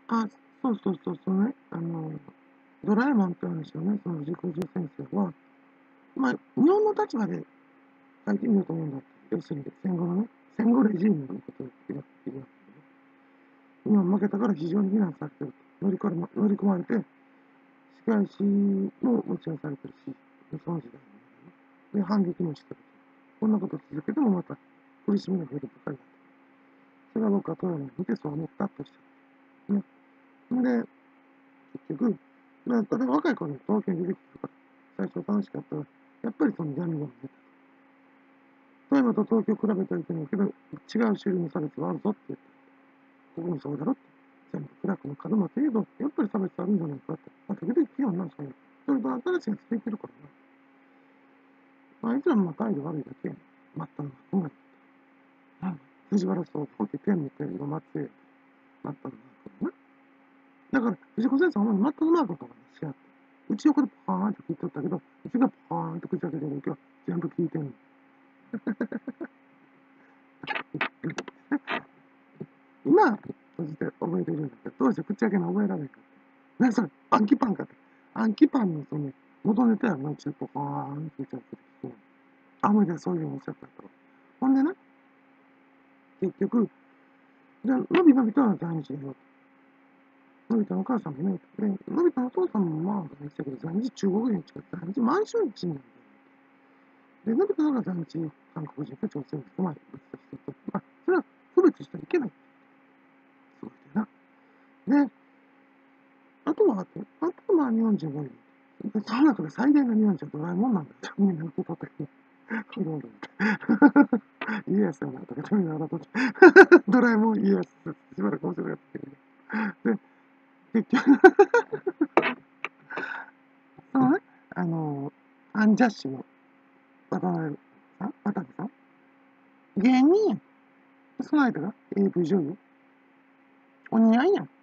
あ、そうそうそうそうね。ドラえもんって言うんですよね、その藤子 F 先生は。まあ、日本の立場で書いてみようと思うんだって。要するに戦後のね、戦後レジームのことを言ってるわけでね。日本負けたから非常に非難されてると。乗り込まれて、仕返しももちろんされてるし、その時代に、ね。で、反撃もしてると。こんなこと続けてもまた苦しみが増えるばかりだと。それは僕は富山を見てそう思ったとした。ね。で、結局、例えば若い頃に東京に出てきたから、最初楽しかったら、やっぱりその闇が見えた。富山と東京を比べてはいけないけど、違う種類の差別はあるぞって言って、ここもそうだろって。全部暗くの角の程度、やっぱり差別あるんじゃないかって。まあ、時々気温なんですよ。それと新しいやつできるからな。あいつらも態度悪いだけ、まったのが来ない。うん。藤原総法って天の天の末裔、まったのが来るな。だから、藤子先生はまったのマークとかにし合って、うち横でパーンって聞いとったけど、うちがパーンって口開けてる時は全部聞いてんの。今、閉じて覚えてるんだけど、当時口開けの覚えられへんかった。何それ、アンキパンかって。アンキパンのその、元ネタやろな、中途パーンって口開けて聞くの。あ、思い出そういうふうにおっしゃったと。ほんでな、結局、じゃあ、のびのびとは在日だよ。のび太のお母さんもね、で、のび太のお父さんもまあ、在日だけど、在日中国人近く在日満州人なんだよ。で、のび太の方が在日韓国人か朝鮮人、まあ、別としてと、まあ、それは区別してはいけない。そうだな。で、あとはまあ日本人が多い。で、その中で最大の日本人はドラえもんなんだよ。みんな受け取ったけど。いろいろ。家康やなとか、みんな笑っとって。ドラえもん家康ってしばらく面白かったけど。で、結局、そのね、アンジャッシュの渡辺さん芸人やん。その相手が AV 女優。お似合いやん。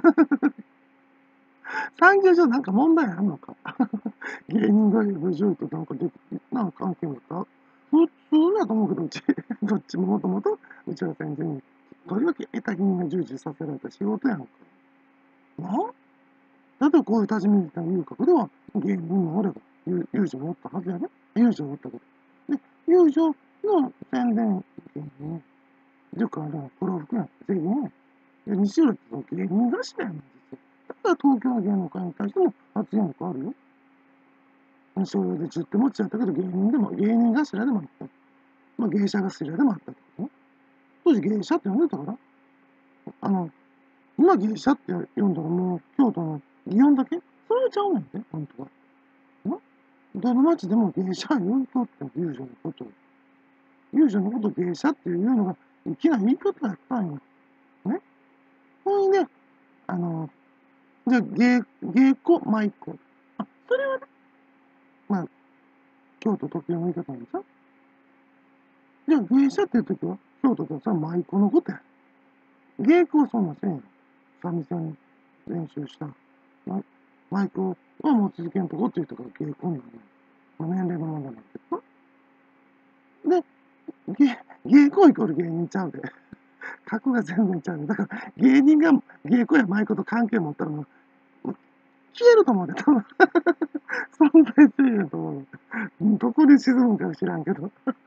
産業上なんか問題あんのか。芸人が AV 女優となんかできなんか関係あるか。普通だと思うけど、うち、どっちももともと、うちは全然、とりわけ得た人が従事させられた仕事やんか。なだってこういう立ち見みたいな遊郭では、芸人もおれば、友情もおったはずやね。友情おったけど。で、友情の宣伝芸人、よくあるプロ服やん。全員やん。で、西浦って芸人頭やねん、実は。だから東京の芸能界に対しても発言力あるよ。西浦で10手持ちやったけど、芸人頭でもあった。まあ、芸者頭でもあったってことね。当時芸者って呼んでたから。あの、今芸者って呼んだらもう京都の祇園だけそれがちゃうねんて、本当は。などの町でも芸者言うとって友情のことを。友情のことを芸者っていうのが粋な言い方やったんよ。ね。ほいで、あの、じゃあ芸妓、舞妓。あ、それはね、まあ、京都特有の言い方なんでしょ。じゃあ芸者っていう時は、京都ではそれは舞妓のことや。芸妓はそんなせんやん。三味線練習した。マイクはもう続けんとこっていう人が芸妓になる。まあ、年齢の問題なんですけど。で、芸妓イコール芸人ちゃうで。格が全然ちゃう。だから芸人が芸妓やマイクと関係持ったらもう消えると思うで、多分。存在せえへんと思う。どこに沈むんか知らんけど。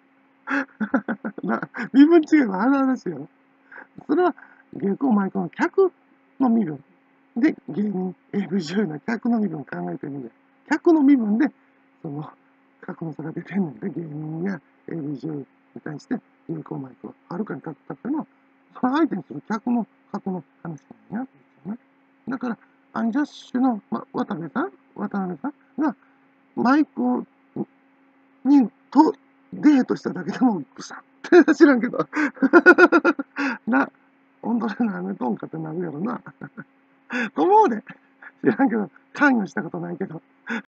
身分違いはある話よ。それは芸妓マイクの客の身分。で、芸人、AV 女優の客の身分を考えてみる。客の身分で、その、格の差が出てんねんで、芸人や AV 女優に対して、有効マイクははるかに高かったのは、その相手にする客の格の話なんや、ね。だから、アンジャッシュの、渡辺さんが、マイクとデートしただけでも、ぐさって知らんけど、な、本当に何めとんかってなるやろな。と思うで。知らんけど、関与したことないけど。